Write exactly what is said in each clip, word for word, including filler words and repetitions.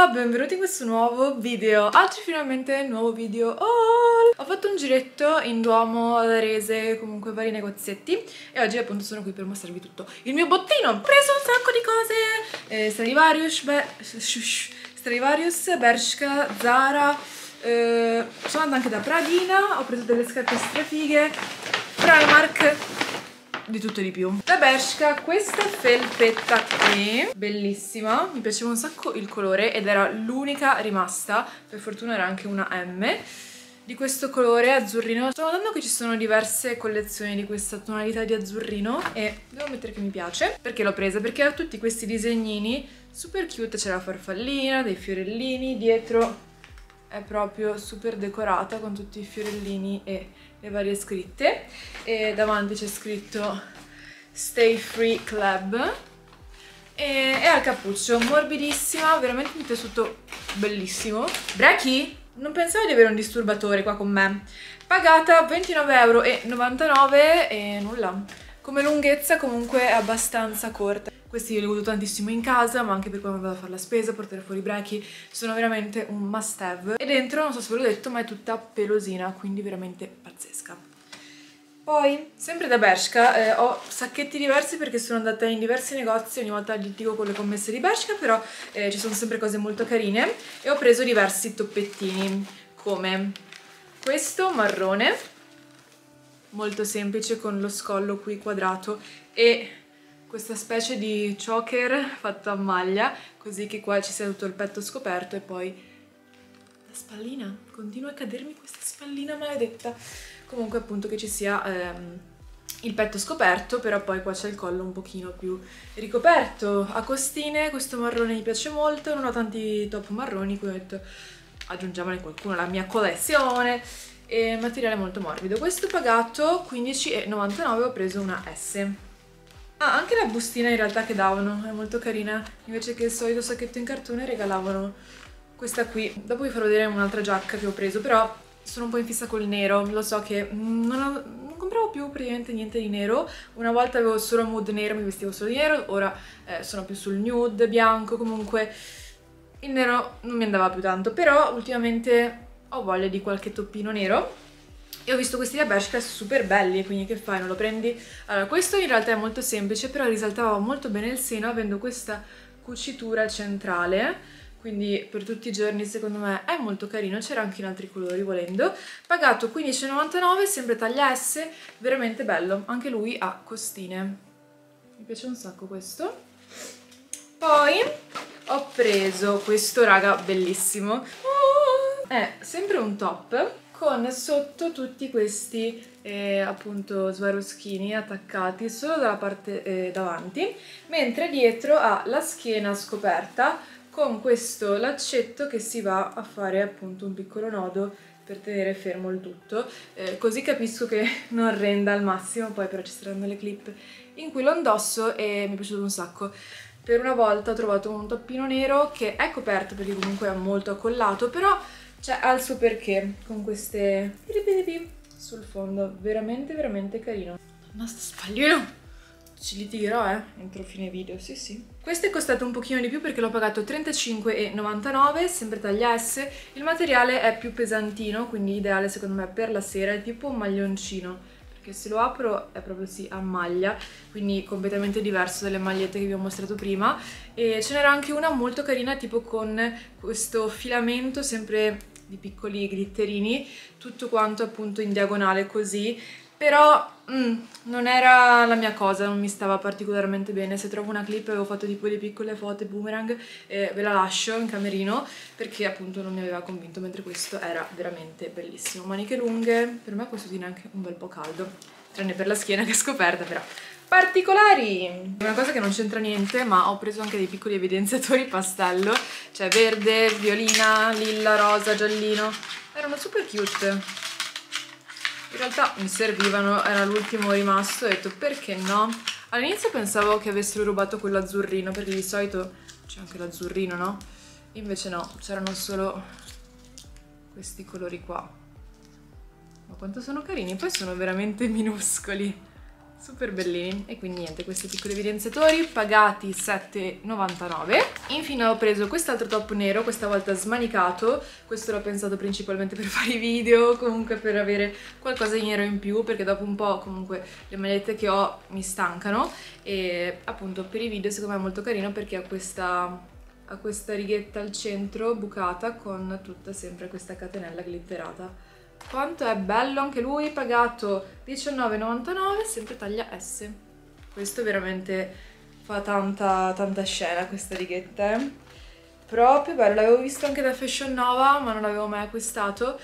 Ciao, benvenuti in questo nuovo video. Oggi finalmente nuovo video haul. Ho fatto un giretto in Duomo, ad Arese, comunque vari negozietti, e oggi appunto sono qui per mostrarvi tutto il mio bottino. Ho preso un sacco di cose, eh, Stradivarius, Be Stradivarius, Bershka, Zara, eh, sono andata anche da Pradina, ho preso delle scarpe strafighe, Primark, di tutto e di più. Da Bershka questa felpetta qui, bellissima, mi piaceva un sacco il colore ed era l'unica rimasta, per fortuna era anche una M, di questo colore azzurrino. Sto notando che ci sono diverse collezioni di questa tonalità di azzurrino e devo ammettere che mi piace. Perché l'ho presa? Perché ha tutti questi disegnini super cute, c'è la farfallina, dei fiorellini, dietro è proprio super decorata con tutti i fiorellini e le varie scritte, e davanti c'è scritto Stay Free Club e, e al cappuccio, morbidissima, veramente un tessuto bellissimo. Brecky? Non pensavo di avere un disturbatore qua con me. Pagata ventinove e novantanove euro e nulla. Come lunghezza comunque è abbastanza corta. Questi li uso tantissimo in casa, ma anche per quando vado a fare la spesa, portare fuori i brechi, sono veramente un must have. E dentro, non so se ve l'ho detto, ma è tutta pelosina, quindi veramente pazzesca. Poi, sempre da Bershka, eh, ho sacchetti diversi perché sono andata in diversi negozi, ogni volta litigo con le commesse di Bershka, però eh, ci sono sempre cose molto carine, e ho preso diversi toppettini, come questo marrone, molto semplice, con lo scollo qui quadrato, e questa specie di choker fatto a maglia, così che qua ci sia tutto il petto scoperto, e poi la spallina, continua a cadermi questa spallina maledetta. Comunque appunto che ci sia ehm, il petto scoperto, però poi qua c'è il collo un pochino più ricoperto. A costine, questo marrone mi piace molto, non ho tanti top marroni, quindi ho detto aggiungiamone qualcuno alla mia collezione. E materiale molto morbido. Questo pagato quindici e novantanove, ho preso una S. Ah, anche la bustina in realtà che davano è molto carina, invece che il solito sacchetto in cartone regalavano questa qui. Dopo vi farò vedere un'altra giacca che ho preso, però sono un po' in fissa col nero, lo so che non, ho, non compravo più praticamente niente di nero. Una volta avevo solo mood nero, mi vestivo solo di nero, ora eh, sono più sul nude, bianco, comunque il nero non mi andava più tanto, però ultimamente ho voglia di qualche toppino nero. E ho visto questi da Bershka super belli, e quindi che fai, non lo prendi? Allora, questo in realtà è molto semplice, però risaltava molto bene il seno avendo questa cucitura centrale, quindi per tutti i giorni secondo me è molto carino. C'era anche in altri colori volendo. Pagato quindici e novantanove, sempre taglia S, veramente bello, anche lui ha costine, mi piace un sacco questo. Poi ho preso questo, raga, bellissimo, è sempre un top con sotto tutti questi eh, appunto Swarovskini attaccati solo dalla parte eh, davanti, mentre dietro ha la schiena scoperta con questo laccetto che si va a fare appunto un piccolo nodo per tenere fermo il tutto, eh, così capisco che non renda al massimo, poi però ci saranno le clip in cui lo indosso e mi è piaciuto un sacco. Per una volta ho trovato un toppino nero che è coperto perché comunque è molto accollato, però cioè, ha il suo perché, con queste sul fondo, veramente veramente carino. Madonna, sto spaglino! Ci litigherò, eh, entro fine video, sì sì. Questo è costato un pochino di più perché l'ho pagato trentacinque e novantanove, sempre taglia S. Il materiale è più pesantino, quindi ideale secondo me per la sera, è tipo un maglioncino, perché se lo apro è proprio sì a maglia, quindi completamente diverso dalle magliette che vi ho mostrato prima. E ce n'era anche una molto carina, tipo con questo filamento sempre di piccoli glitterini, tutto quanto appunto in diagonale così, però mm, non era la mia cosa, non mi stava particolarmente bene. Se trovo una clip, avevo fatto tipo le piccole foto boomerang, e ve la lascio in camerino perché appunto non mi aveva convinto, mentre questo era veramente bellissimo. Maniche lunghe, per me questo tiene anche un bel po' caldo, tranne per la schiena che è scoperta. Però particolari, una cosa che non c'entra niente, ma ho preso anche dei piccoli evidenziatori pastello, cioè verde, violina, lilla, rosa, giallino, erano super cute. In realtà mi servivano, era l'ultimo rimasto, ho detto perché no? All'inizio pensavo che avessero rubato quello azzurrino, perché di solito c'è anche l'azzurrino, no? Invece no, c'erano solo questi colori qua. Ma quanto sono carini, poi sono veramente minuscoli. super bellini. E quindi niente, questi piccoli evidenziatori pagati sette e novantanove. Infine ho preso quest'altro top nero, questa volta smanicato. Questo l'ho pensato principalmente per fare i video, comunque per avere qualcosa di nero in più, perché dopo un po' comunque le magliette che ho mi stancano. E appunto per i video secondo me è molto carino perché ha questa, ha questa righetta al centro bucata con tutta sempre questa catenella glitterata. Quanto è bello anche lui, pagato diciannove e novantanove, sempre taglia S. Questo veramente fa tanta, tanta scena, questa righetta, eh. Proprio bello, l'avevo visto anche da Fashion Nova, ma non l'avevo mai acquistato.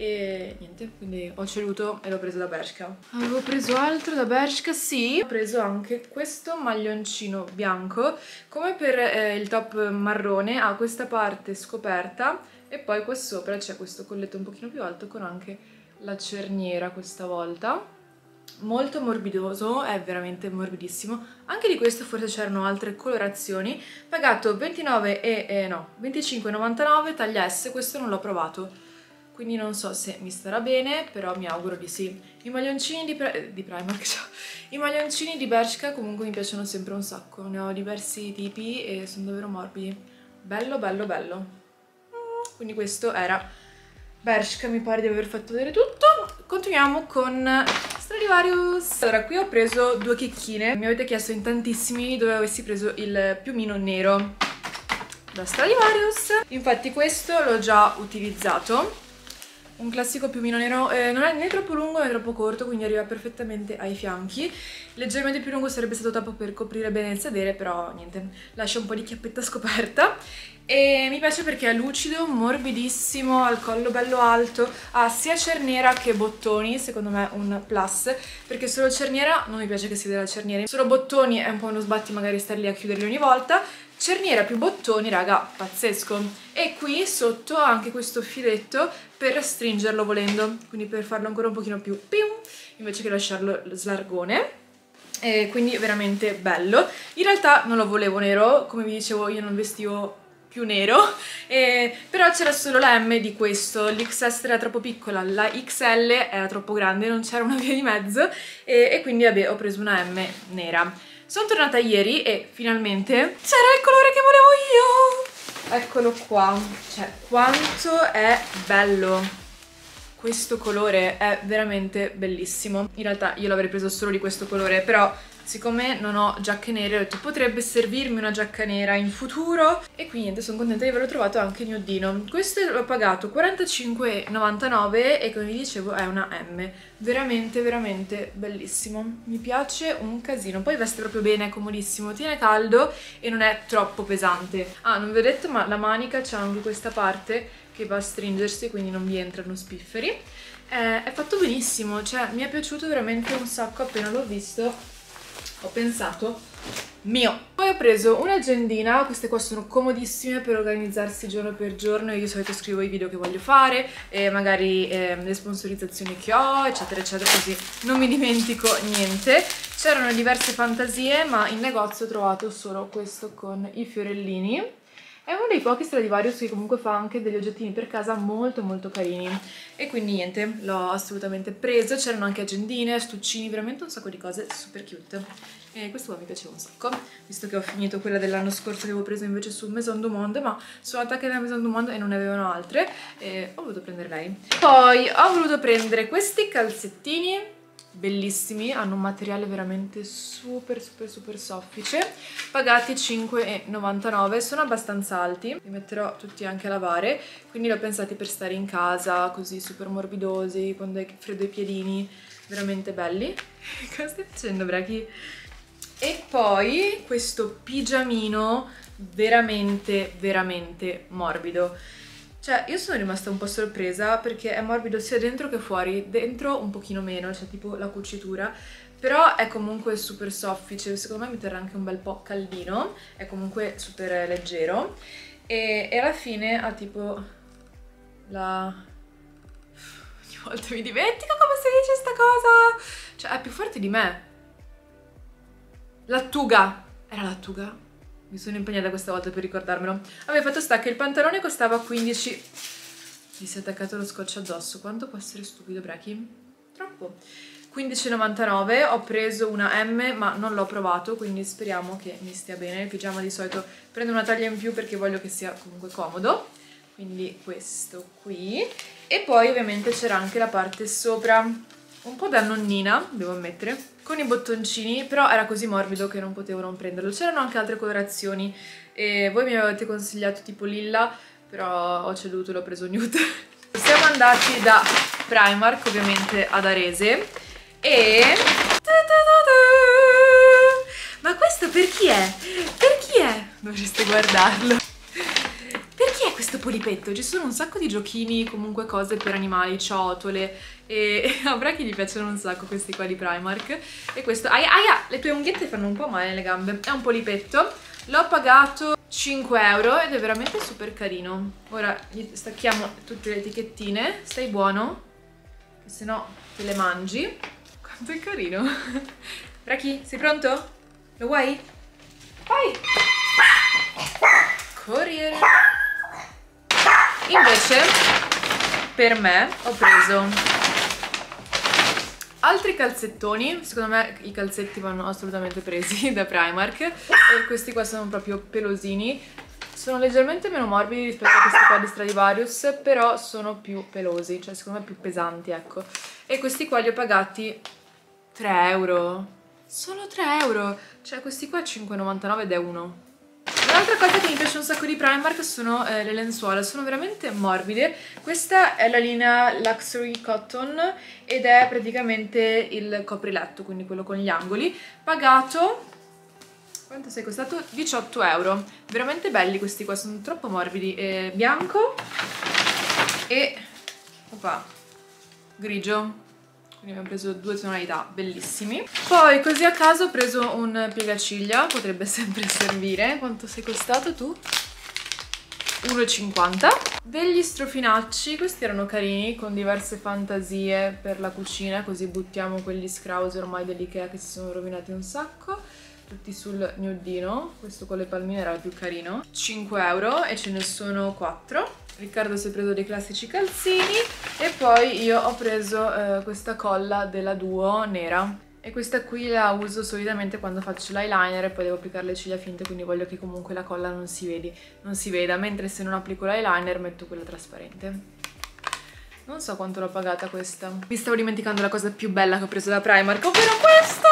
E niente, quindi ho ceduto e l'ho preso da Bershka. Avevo preso altro da Bershka, sì. Ho preso anche questo maglioncino bianco. Come per eh, il top marrone, ha questa parte scoperta. E poi qua sopra c'è questo colletto un pochino più alto con anche la cerniera questa volta. Molto morbidoso, è veramente morbidissimo. Anche di questo forse c'erano altre colorazioni. Pagato ventinove e eh, no, venticinque e novantanove, taglia S, questo non l'ho provato. Quindi non so se mi starà bene, però mi auguro di sì. I maglioncini di, pre di Primark, cioè, i maglioncini di Bershka comunque mi piacciono sempre un sacco. Ne ho diversi tipi e sono davvero morbidi. Bello, bello, bello. Quindi questo era Bershka, mi pare di aver fatto vedere tutto. Continuiamo con Stradivarius. Allora, qui ho preso due chicchine. Mi avete chiesto in tantissimi dove avessi preso il piumino nero da Stradivarius. Infatti questo l'ho già utilizzato. Un classico piumino nero, eh, non è né troppo lungo né troppo corto, quindi arriva perfettamente ai fianchi. Leggermente più lungo sarebbe stato troppo per coprire bene il sedere, però niente, lascia un po' di chiappetta scoperta. E mi piace perché è lucido, morbidissimo, ha il collo bello alto, ha sia cerniera che bottoni, secondo me un plus, perché solo cerniera non mi piace che si veda la cerniera, solo bottoni è un po' uno sbatti magari star lì a chiuderli ogni volta. Cerniera più bottoni, raga, pazzesco. E qui sotto ha anche questo filetto per stringerlo volendo, quindi per farlo ancora un pochino più pium, invece che lasciarlo slargone. E quindi veramente bello. In realtà non lo volevo nero, come vi dicevo io non vestivo più nero, eh, però c'era solo la M di questo, l'X S era troppo piccola, la X L era troppo grande, non c'era una via di mezzo e, e quindi vabbè ho preso una M nera. Sono tornata ieri e finalmente c'era il colore che volevo io! Eccolo qua, cioè quanto è bello! Questo colore è veramente bellissimo. In realtà io l'avrei preso solo di questo colore, però siccome non ho giacche nere ho detto potrebbe servirmi una giacca nera in futuro e quindi niente, sono contenta di averlo trovato anche nuddino. Questo l'ho pagato quarantacinque e novantanove e come vi dicevo è una M. Veramente veramente bellissimo, mi piace un casino, poi veste proprio bene, è comodissimo, tiene caldo e non è troppo pesante. Ah, non vi ho detto ma la manica c'ha anche questa parte che va a stringersi, quindi non vi entrano spifferi. Eh, è fatto benissimo, cioè mi è piaciuto veramente un sacco. Appena l'ho visto ho pensato mio. Poi ho preso un'agendina, queste qua sono comodissime per organizzarsi giorno per giorno. Io di solito scrivo i video che voglio fare e magari eh, le sponsorizzazioni che ho eccetera eccetera, così non mi dimentico niente. C'erano diverse fantasie ma in negozio ho trovato solo questo con i fiorellini. È uno dei pochi Stradivarius che comunque fa anche degli oggettini per casa molto molto carini e quindi niente, l'ho assolutamente preso. C'erano anche agendine, astuccini, veramente un sacco di cose super cute e questo qua mi piaceva un sacco, visto che ho finito quella dell'anno scorso che avevo preso invece su Maison du Monde, ma sono andata anche nella Maison du Monde e non ne avevano altre e ho voluto prendere lei. Poi ho voluto prendere questi calzettini bellissimi, hanno un materiale veramente super super super soffice, pagati cinque e novantanove, sono abbastanza alti, li metterò tutti anche a lavare, quindi li ho pensati per stare in casa, così super morbidosi, quando hai freddo ai piedini, veramente belli. Cosa stai facendo, Brecky? E poi questo pigiamino veramente veramente morbido. Cioè, io sono rimasta un po' sorpresa perché è morbido sia dentro che fuori, dentro un pochino meno, cioè tipo la cucitura, però è comunque super soffice, secondo me mi terrà anche un bel po' caldino, è comunque super leggero e, e alla fine ha tipo la... ogni volta mi dimentico come si dice sta cosa, cioè è più forte di me. Lattuga, era lattuga? Mi sono impegnata questa volta per ricordarmelo. Vabbè, fatto sta che il pantalone costava quindici. Mi si è attaccato lo scotch addosso. Quanto può essere stupido, Brecky? Troppo. quindici e novantanove. Ho preso una M ma non l'ho provato, quindi speriamo che mi stia bene. Il pigiama di solito prendo una taglia in più perché voglio che sia comunque comodo, quindi questo qui. E poi ovviamente c'era anche la parte sopra, un po' da nonnina, devo ammettere, con i bottoncini, però era così morbido che non potevo non prenderlo. C'erano anche altre colorazioni e voi mi avete consigliato tipo lilla, però ho ceduto, l'ho preso nude. Siamo andati da Primark ovviamente ad Arese e... ma questo per chi è? Per chi è? Dovreste guardarlo. Per chi è questo polipetto? Ci sono un sacco di giochini, comunque cose per animali, ciotole, e a Brachi gli piacciono un sacco questi qua di Primark. E questo, aia, aia, le tue unghiette fanno un po' male nelle gambe. È un polipetto, l'ho pagato cinque euro ed è veramente super carino. Ora gli stacchiamo tutte le etichettine, stai buono, che se no te le mangi. Quanto è carino. Brachi, sei pronto? Lo vuoi? Vai! Corriere! Invece per me ho preso altri calzettoni. Secondo me i calzetti vanno assolutamente presi da Primark, e questi qua sono proprio pelosini. Sono leggermente meno morbidi rispetto a questi qua di Stradivarius, però sono più pelosi, cioè secondo me più pesanti, ecco. E questi qua li ho pagati tre euro, solo tre euro, cioè questi qua cinque e novantanove ed è uno. Un'altra cosa che mi piace un sacco di Primark sono eh, le lenzuola, sono veramente morbide. Questa è la linea Luxury Cotton ed è praticamente il copriletto, quindi quello con gli angoli. Pagato, quanto sei costato? diciotto euro. Veramente belli questi qua, sono troppo morbidi. Eh, bianco e opa, grigio. Quindi abbiamo preso due tonalità bellissimi. Poi così a caso ho preso un piegaciglia, potrebbe sempre servire. Quanto sei costato tu? uno e cinquanta. Degli strofinacci, questi erano carini, con diverse fantasie per la cucina, così buttiamo quegli scrausi ormai dell'Ikea che si sono rovinati un sacco. Tutti sul nudino, questo con le palmine era il più carino. cinque euro e ce ne sono quattro. Riccardo si è preso dei classici calzini e poi io ho preso eh, questa colla della Duo nera, e questa qui la uso solitamente quando faccio l'eyeliner e poi devo applicare le ciglia finte, quindi voglio che comunque la colla non si vedi, non si veda, mentre se non applico l'eyeliner metto quella trasparente. Non so quanto l'ho pagata questa. Mi stavo dimenticando la cosa più bella che ho preso da Primark, ovvero questo!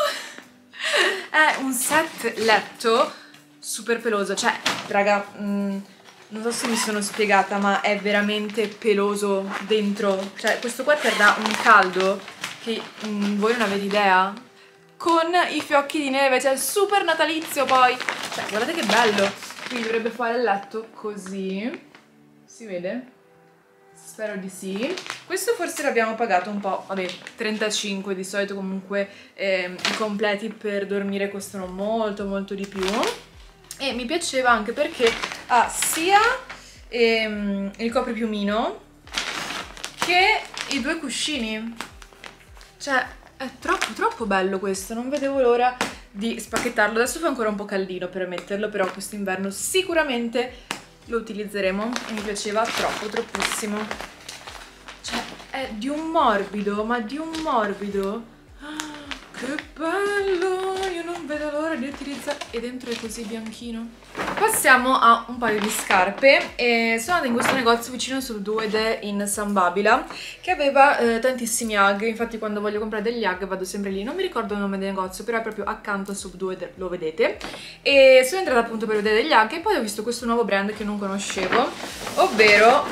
È un set letto super peloso, cioè raga, mh, non so se mi sono spiegata, ma è veramente peloso dentro. Cioè questo qua ti dà un caldo che mh, voi non avete idea. Con i fiocchi di neve, cioè super natalizio poi. Cioè guardate che bello. Quindi dovrebbe fare il letto così. Si vede? Spero di sì. Questo forse l'abbiamo pagato un po', vabbè, trentacinque, di solito comunque eh, i completi per dormire costano molto molto di più. E mi piaceva anche perché ha sia ehm, il copripiumino che i due cuscini. Cioè è troppo troppo bello questo, non vedevo l'ora di spacchettarlo. Adesso fa ancora un po' caldino per metterlo, però quest'inverno sicuramente lo utilizzeremo e mi piaceva troppo, troppissimo. Cioè è di un morbido, ma di un morbido. Che bello, io non vedo l'ora di utilizzare. E dentro è così bianchino. Passiamo a un paio di scarpe. E sono andata in questo negozio vicino sul Duede in San Babila, che aveva eh, tantissimi H. Infatti quando voglio comprare degli H vado sempre lì. Non mi ricordo il nome del negozio, però è proprio accanto a Sub Duede, lo vedete. E sono entrata appunto per vedere degli H e poi ho visto questo nuovo brand che non conoscevo, ovvero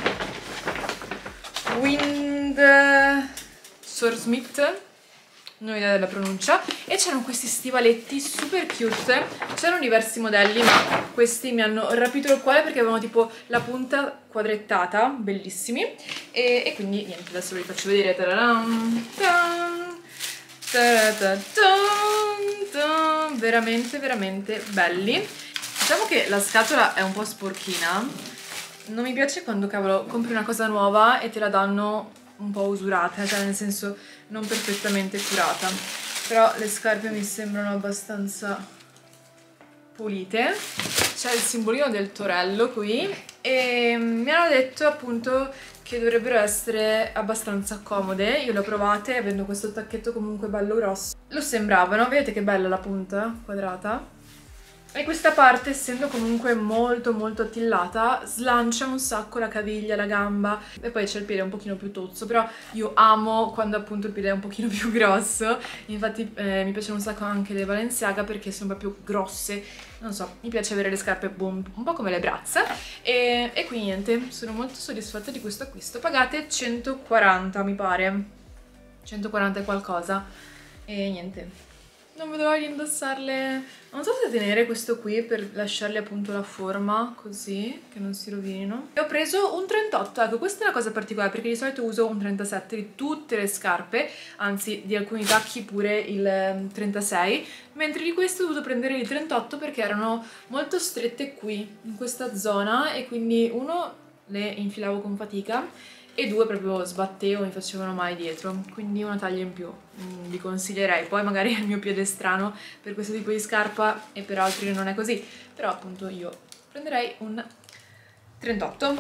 Wind Smith, non ho idea della pronuncia. E c'erano questi stivaletti super cute, c'erano diversi modelli ma questi mi hanno rapito il cuore perché avevano tipo la punta quadrettata, bellissimi. E, e quindi niente, adesso ve li faccio vedere. Tararam, tan, taratatan, tan, veramente veramente belli. Diciamo che la scatola è un po' sporchina, non mi piace quando cavolo compri una cosa nuova e te la danno un po' usurata, cioè nel senso non perfettamente curata. Però le scarpe mi sembrano abbastanza pulite. C'è il simbolino del torello qui e mi hanno detto appunto che dovrebbero essere abbastanza comode. Io le ho provate, avendo questo tacchetto comunque bello grosso. Lo sembravano, vedete che bella la punta quadrata? E questa parte, essendo comunque molto molto attillata, slancia un sacco la caviglia, la gamba, e poi c'è il piede un pochino più tozzo, però io amo quando appunto il piede è un pochino più grosso. Infatti eh, mi piacciono un sacco anche le Balenciaga perché sono proprio grosse, non so, mi piace avere le scarpe boom, un po' come le braccia, e, e quindi niente, sono molto soddisfatta di questo acquisto. Pagate centoquaranta mi pare, centoquaranta e qualcosa, e niente. Non vedo l'ora di indossarle. Non so se tenere questo qui per lasciarle appunto la forma così, che non si rovinino. E ho preso un trentotto, ecco, questa è una cosa particolare perché di solito uso un trentasette di tutte le scarpe, anzi di alcuni tacchi pure il trentasei, mentre di queste ho dovuto prendere il trentotto perché erano molto strette qui, in questa zona, e quindi uno le infilavo con fatica e due proprio sbattevo, mi facevano male dietro, quindi una taglia in più mm, vi consiglierei. Poi magari il mio piede è strano per questo tipo di scarpa e per altri non è così, però appunto io prenderei un trentotto.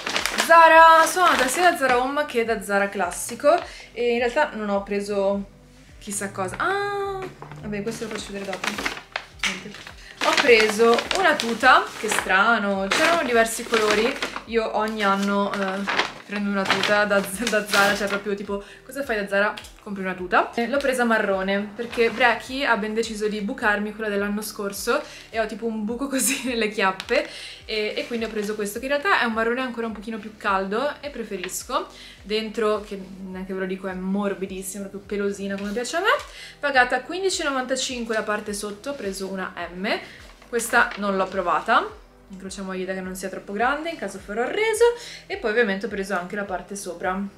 Zara, sono andata sia da Zara Home che da Zara Classico e in realtà non ho preso chissà cosa. Ah, vabbè, questo lo faccio vedere dopo. Niente. Ho preso una tuta, che strano, c'erano diversi colori, io ogni anno eh, prendo una tuta da, da Zara, cioè proprio tipo, cosa fai da Zara? Compri una tuta. L'ho presa marrone, perché Brecky ha ben deciso di bucarmi quella dell'anno scorso e ho tipo un buco così nelle chiappe, e, e quindi ho preso questo, che in realtà è un marrone ancora un pochino più caldo e preferisco. Dentro, che neanche ve lo dico, è morbidissima, proprio pelosina come piace a me. Pagata quindici e novantacinque la parte sotto, ho preso una M. Questa non l'ho provata, incrociamo le dita che non sia troppo grande, in caso farò il reso. E poi ovviamente ho preso anche la parte sopra.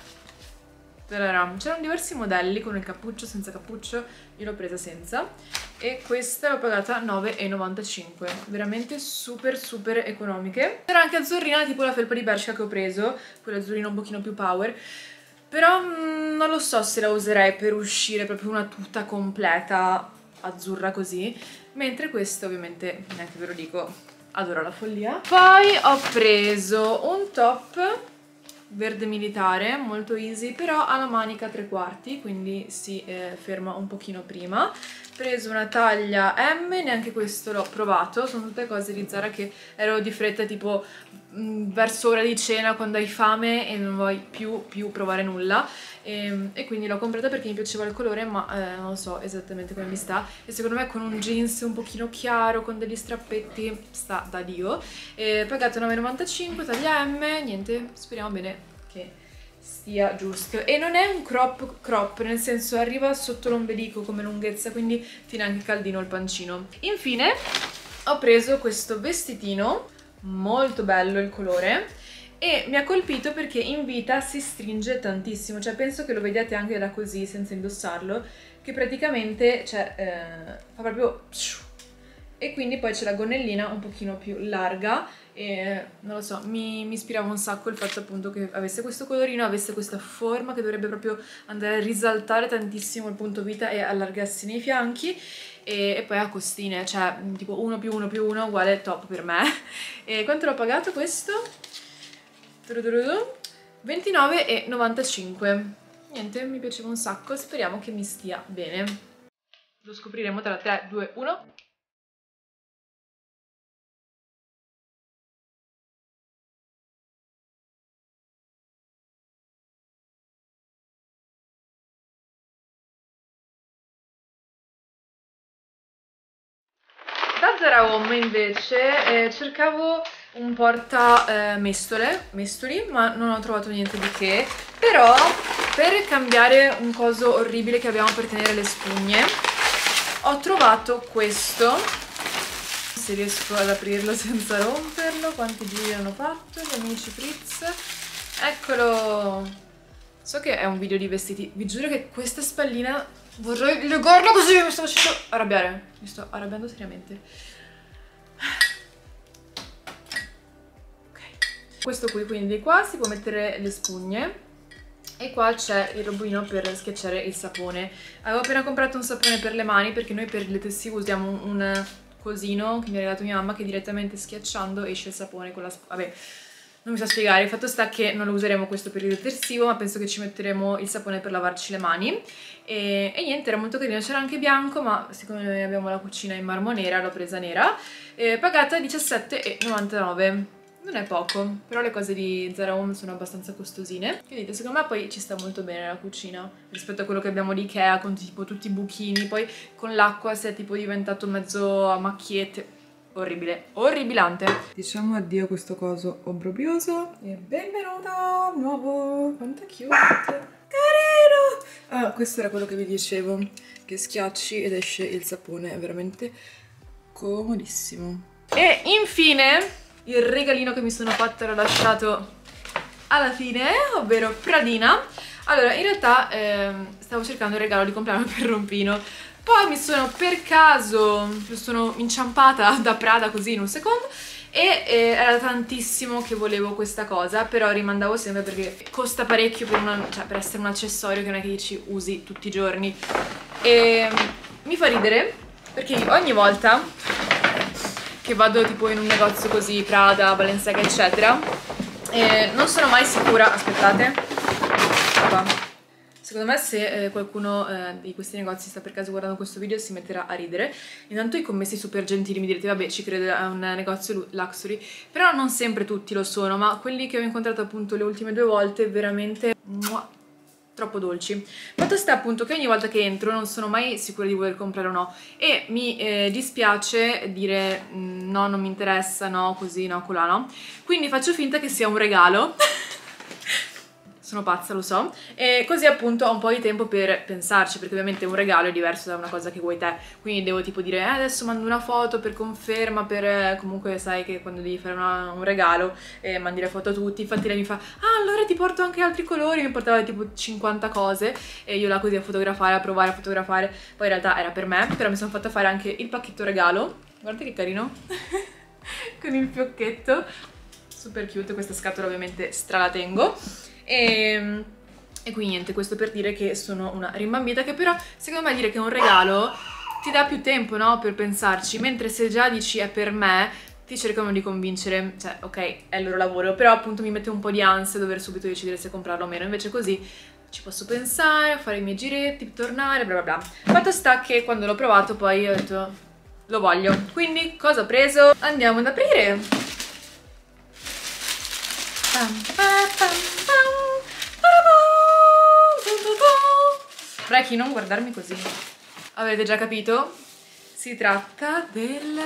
C'erano diversi modelli con il cappuccio, senza cappuccio, io l'ho presa senza, e questa l'ho pagata nove e novantacinque, veramente super super economiche. C'era anche azzurrina, tipo la felpa di Bershka che ho preso, quella azzurrina un pochino più power, però mh, non lo so se la userei per uscire proprio una tuta completa azzurra così, mentre questo ovviamente neanche ve lo dico, adoro la follia. Poi ho preso un top verde militare, molto easy, però ha la manica a tre quarti, quindi si eh, ferma un pochino prima. Ho preso una taglia M, neanche questo l'ho provato, sono tutte cose di Zara che ero di fretta, tipo mh, verso ora di cena quando hai fame e non vuoi più, più provare nulla, e, e quindi l'ho comprata perché mi piaceva il colore, ma eh, non so esattamente come mi sta, e secondo me con un jeans un pochino chiaro, con degli strappetti, sta da Dio. E pagato nove e novantacinque, taglia M, niente, speriamo bene che stia giusto. E non è un crop crop, nel senso arriva sotto l'ombelico come lunghezza, quindi tiene anche caldino il pancino. Infine ho preso questo vestitino, molto bello il colore, e mi ha colpito perché in vita si stringe tantissimo, cioè penso che lo vediate anche da così senza indossarlo, che praticamente cioè, eh, fa proprio... E quindi poi c'è la gonnellina un pochino più larga e non lo so, mi, mi ispirava un sacco il fatto appunto che avesse questo colorino, avesse questa forma che dovrebbe proprio andare a risaltare tantissimo il punto vita e allargarsi nei fianchi, e, e poi a costine, cioè tipo uno più uno più uno uguale top per me. E quanto l'ho pagato questo? ventinove e novantacinque. Niente, mi piaceva un sacco, speriamo che mi stia bene. Lo scopriremo tra tre, due, uno. Da Zara Home invece eh, cercavo un porta eh, mestole, mestoli, ma non ho trovato niente di che. Però per cambiare un coso orribile che abbiamo per tenere le spugne ho trovato questo. Se riesco ad aprirlo senza romperlo. Quanti giri hanno fatto gli amici Fritz? Eccolo! So che è un video di vestiti, vi giuro che questa spallina vorrei legarla così, mi sto facendo arrabbiare, mi sto arrabbiando seriamente. Ok, questo qui, quindi qua si può mettere le spugne e qua c'è il robino per schiacciare il sapone. Avevo appena comprato un sapone per le mani perché noi per le tessi usiamo un cosino che mi ha regalato mia mamma, che direttamente schiacciando esce il sapone con la... vabbè, non mi so spiegare. Il fatto sta che non lo useremo questo per il detersivo, ma penso che ci metteremo il sapone per lavarci le mani. E, e niente, era molto carino. C'era anche bianco, ma siccome noi abbiamo la cucina in marmo nera, l'ho presa nera. Eh, pagata diciassette e novantanove. Non è poco, però le cose di Zara Home sono abbastanza costosine. Che dite, secondo me poi ci sta molto bene la cucina rispetto a quello che abbiamo di Ikea, con tipo tutti i buchini. Poi con l'acqua si è tipo diventato mezzo a macchiette. Orribile, orribilante. Diciamo addio a questo coso obbrobrioso. E benvenuta nuovo. Quanto è cute. Carino. Ah, questo era quello che vi dicevo, che schiacci ed esce il sapone. È veramente comodissimo. E infine il regalino che mi sono fatta l'ho lasciato alla fine, ovvero Pradina. Allora, in realtà ehm, stavo cercando il regalo di compleanno per Rompino. Poi mi sono per caso, sono inciampata da Prada così in un secondo e eh, era tantissimo che volevo questa cosa, però rimandavo sempre perché costa parecchio per, una, cioè, per essere un accessorio che non è che ci usi tutti i giorni. E mi fa ridere perché io ogni volta che vado tipo in un negozio così, Prada, Balenciaga eccetera, eh, non sono mai sicura, aspettate, qua. Secondo me se eh, qualcuno eh, di questi negozi sta per caso guardando questo video si metterà a ridere. Intanto i commessi super gentili, mi direte vabbè ci credo, è un negozio luxury, però non sempre tutti lo sono, ma quelli che ho incontrato appunto le ultime due volte veramente muah, troppo dolci. Fatto sta appunto che ogni volta che entro non sono mai sicura di voler comprare o no e mi eh, dispiace dire no, non mi interessa, no, così, no, colà, no. Quindi faccio finta che sia un regalo. Sono pazza, lo so, e così appunto ho un po' di tempo per pensarci, perché ovviamente un regalo è diverso da una cosa che vuoi te, quindi devo tipo dire eh, adesso mando una foto per conferma, per eh, comunque sai che quando devi fare una, un regalo eh, mandi le foto a tutti. Infatti lei mi fa ah allora ti porto anche altri colori, mi portava tipo cinquanta cose e io là così a fotografare, a provare a fotografare, poi in realtà era per me, però mi sono fatta fare anche il pacchetto regalo, guardate che carino, con il fiocchetto, super cute, questa scatola ovviamente stra la tengo. E, e quindi niente, questo per dire che sono una rimbambita, che però secondo me dire che è un regalo ti dà più tempo, no, per pensarci, mentre se già dici è per me ti cercano di convincere, cioè ok è il loro lavoro, però appunto mi mette un po' di ansia dover subito decidere se comprarlo o meno, invece così ci posso pensare, fare i miei giretti, tornare, bla bla bla. Fatto sta che quando l'ho provato poi ho detto lo voglio, quindi cosa ho preso? Andiamo ad aprire. Pam, pam, pam, pam. Reiki, non guardarmi così. Avete già capito? Si tratta del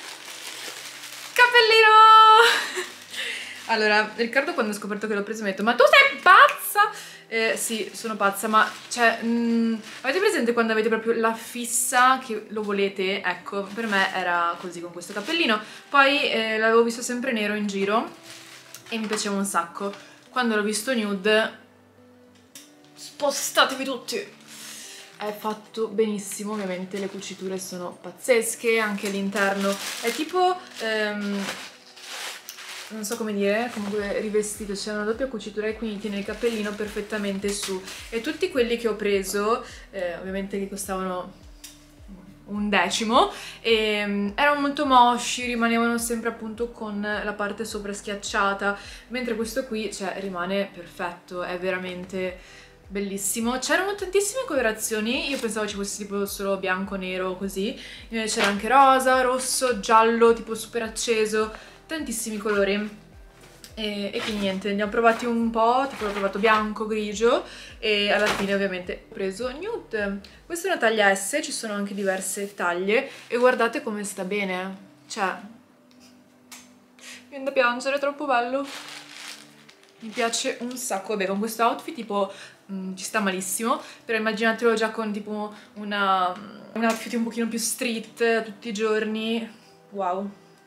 cappellino! Allora, Riccardo quando ho scoperto che l'ho preso mi ha detto ma tu sei pazza? Eh, sì, sono pazza, ma cioè, mh, avete presente quando avete proprio la fissa che lo volete? Ecco, per me era così con questo cappellino. Poi eh, l'avevo visto sempre nero in giro e mi piaceva un sacco. Quando l'ho visto nude, spostatevi tutti! È fatto benissimo, ovviamente le cuciture sono pazzesche, anche all'interno è tipo, ehm, non so come dire, comunque rivestito, c'è una doppia cucitura e quindi tiene il cappellino perfettamente su. E tutti quelli che ho preso, eh, ovviamente che costavano un decimo, e erano molto mosci, rimanevano sempre appunto con la parte sopra schiacciata, mentre questo qui, cioè, rimane perfetto, è veramente bellissimo. C'erano tantissime colorazioni, io pensavo ci fosse tipo solo bianco, nero, così, c'era anche rosa, rosso, giallo, tipo super acceso, tantissimi colori. E, e quindi niente, ne ho provati un po', tipo ho provato bianco, grigio e alla fine ovviamente ho preso nude. Questa è una taglia S, ci sono anche diverse taglie e guardate come sta bene, cioè mi viene da piangere, è troppo bello, mi piace un sacco. Vabbè, con questo outfit tipo mh, ci sta malissimo, però immaginatelo già con tipo una, un outfit un pochino più street tutti i giorni, wow.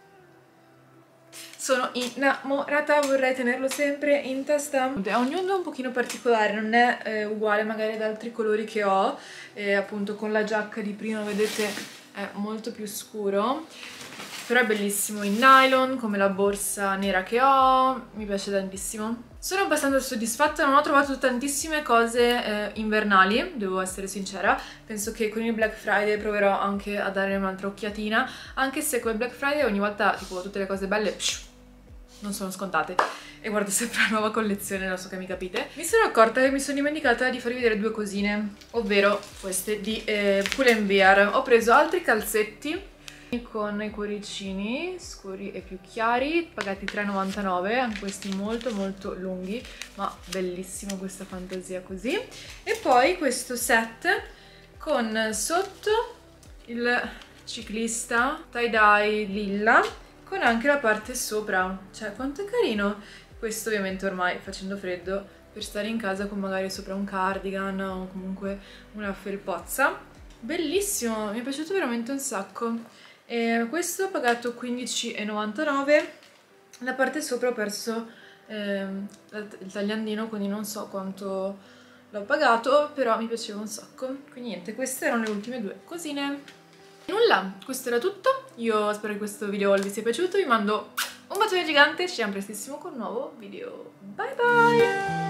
Sono innamorata, vorrei tenerlo sempre in testa. È un nude un pochino particolare, non è eh, uguale magari ad altri colori che ho, e appunto con la giacca di prima vedete è molto più scuro. però è bellissimo in nylon, come la borsa nera che ho, mi piace tantissimo. Sono abbastanza soddisfatta, non ho trovato tantissime cose eh, invernali, devo essere sincera. Penso che con il Black Friday proverò anche a dare un'altra occhiatina, anche se con il Black Friday ogni volta, tipo, tutte le cose belle psh, non sono scontate. E guardo sempre la nuova collezione, non so che mi capite. Mi sono accorta che mi sono dimenticata di farvi vedere due cosine, ovvero queste di eh, Pull and Bear. Ho preso altri calzetti con i cuoricini scuri e più chiari, pagati tre e novantanove, anche questi molto molto lunghi, ma bellissimo questa fantasia così. E poi questo set con sotto il ciclista tie-dye lilla, con anche la parte sopra, cioè quanto è carino. Questo ovviamente ormai facendo freddo, per stare in casa con magari sopra un cardigan o comunque una felpozza. Bellissimo, mi è piaciuto veramente un sacco. E questo ho pagato quindici e novantanove, la parte sopra ho perso ehm, il tagliandino, quindi non so quanto l'ho pagato, però mi piaceva un sacco. Quindi niente, queste erano le ultime due cosine. Nulla, questo era tutto, io spero che questo video vi sia piaciuto, vi mando un bacione gigante, ci vediamo prestissimo con un nuovo video, bye bye!